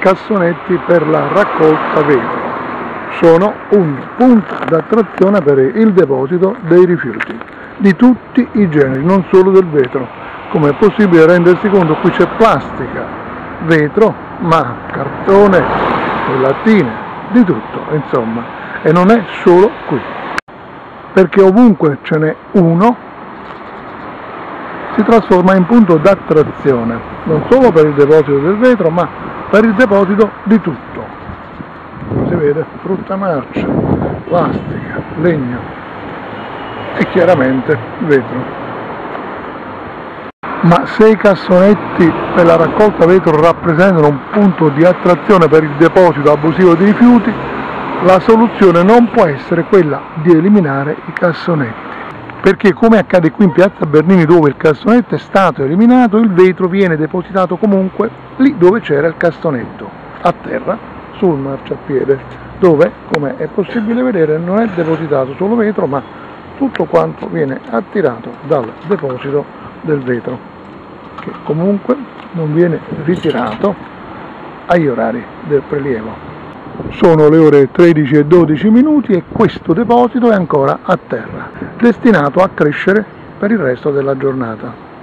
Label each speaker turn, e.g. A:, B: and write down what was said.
A: cassonetti per la raccolta vetro. Sono un punto d'attrazione per il deposito dei rifiuti di tutti i generi, non solo del vetro. Come è possibile rendersi conto? Qui c'è plastica, vetro, ma cartone, lattine, di tutto, insomma, e non è solo qui, perché ovunque ce n'è uno si trasforma in punto d'attrazione, non solo per il deposito del vetro, ma per il deposito di tutto. Come si vede, frutta marcia, plastica, legno e chiaramente vetro. Ma se i cassonetti per la raccolta vetro rappresentano un punto di attrazione per il deposito abusivo di rifiuti, la soluzione non può essere quella di eliminare i cassonetti, perché come accade qui in piazza Bernini, dove il cassonetto è stato eliminato, il vetro viene depositato comunque lì dove c'era il cassonetto, a terra, sul marciapiede, dove, come è possibile vedere, non è depositato solo vetro, ma tutto quanto viene attirato dal deposito del vetro, che comunque non viene ritirato agli orari del prelievo. Sono le ore 13:12 e questo deposito è ancora a terra, destinato a crescere per il resto della giornata.